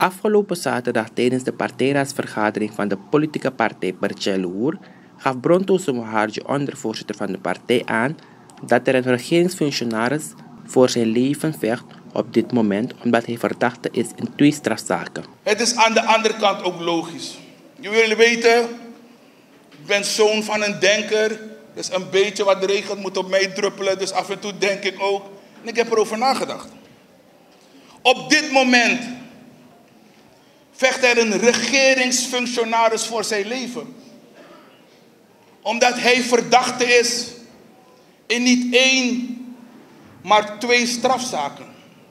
Afgelopen zaterdag tijdens de partijraadsvergadering van de politieke partij Pertjeloer gaf Bronto Moharji, ondervoorzitter van de partij, aan dat er een regeringsfunctionaris voor zijn leven vecht op dit moment omdat hij verdachte is in 2 strafzaken. Het is aan de andere kant ook logisch. Je wil weten, ik ben zoon van een denker, dus een beetje wat regen moet op mij druppelen, dus af en toe denk ik ook. En ik heb erover nagedacht. Op dit moment vecht er een regeringsfunctionaris voor zijn leven. Omdat hij verdachte is in niet 1, maar 2 strafzaken.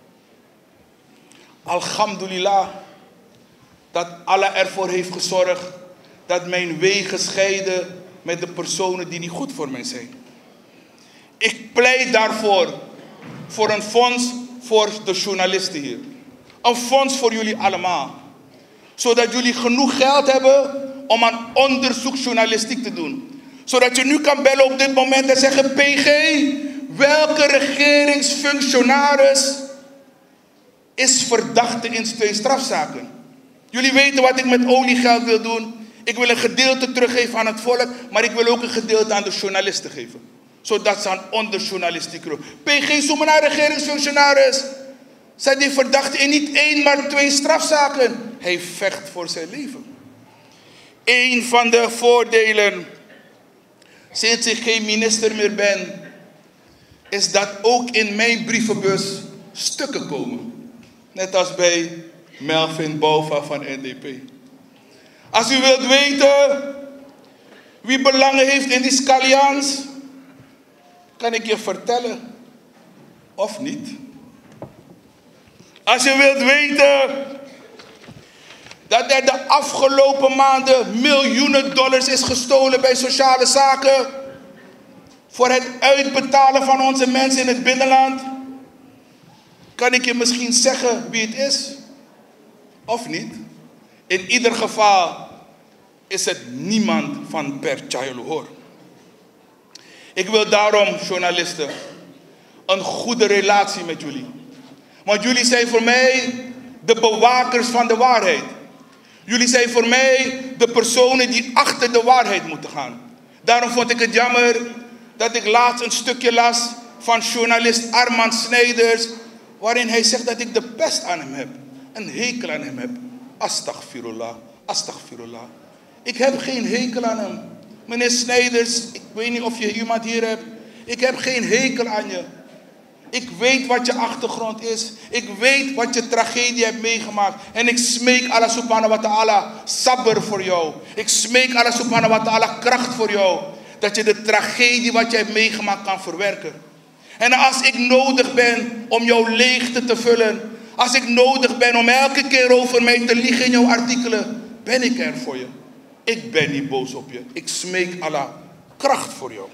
Alhamdulillah dat Allah ervoor heeft gezorgd dat mijn wegen scheiden met de personen die niet goed voor mij zijn. Ik pleit daarvoor voor een fonds voor de journalisten hier. Een fonds voor jullie allemaal. Zodat jullie genoeg geld hebben om aan onderzoeksjournalistiek te doen. Zodat je nu kan bellen op dit moment en zeggen: PG, welke regeringsfunctionaris is verdachte in 2 strafzaken? Jullie weten wat ik met oliegeld wil doen. Ik wil een gedeelte teruggeven aan het volk, maar ik wil ook een gedeelte aan de journalisten geven. Zodat ze aan onderjournalistiek doen. PG, zoek maar naar regeringsfunctionaris. Zijn die verdachte in niet 1, maar 2 strafzaken. Hij vecht voor zijn leven. Een van de voordelen, sinds ik geen minister meer ben, is dat ook in mijn brievenbus stukken komen. Net als bij Melvin Bouva van NDP. Als u wilt weten wie belangen heeft in die scallians, kan ik je vertellen. Of niet. Als je wilt weten dat er de afgelopen maanden miljoenen dollars is gestolen bij sociale zaken voor het uitbetalen van onze mensen in het binnenland, kan ik je misschien zeggen wie het is. Of niet. In ieder geval is het niemand van Pertjeloer. Ik wil daarom, journalisten, een goede relatie met jullie. Want jullie zijn voor mij de bewakers van de waarheid. Jullie zijn voor mij de personen die achter de waarheid moeten gaan. Daarom vond ik het jammer dat ik laatst een stukje las van journalist Armand Snijders, waarin hij zegt dat ik de pest aan hem heb. Een hekel aan hem heb. Astaghfirullah, astaghfirullah. Ik heb geen hekel aan hem. Meneer Snijders, ik weet niet of je iemand hier hebt. Ik heb geen hekel aan je. Ik weet wat je achtergrond is. Ik weet wat je tragedie hebt meegemaakt. En ik smeek Allah subhanahu wa ta'ala sabr voor jou. Ik smeek Allah subhanahu wa ta'ala kracht voor jou. Dat je de tragedie wat je hebt meegemaakt kan verwerken. En als ik nodig ben om jouw leegte te vullen. Als ik nodig ben om elke keer over mij te liegen in jouw artikelen, ben ik er voor je. Ik ben niet boos op je. Ik smeek Allah kracht voor jou.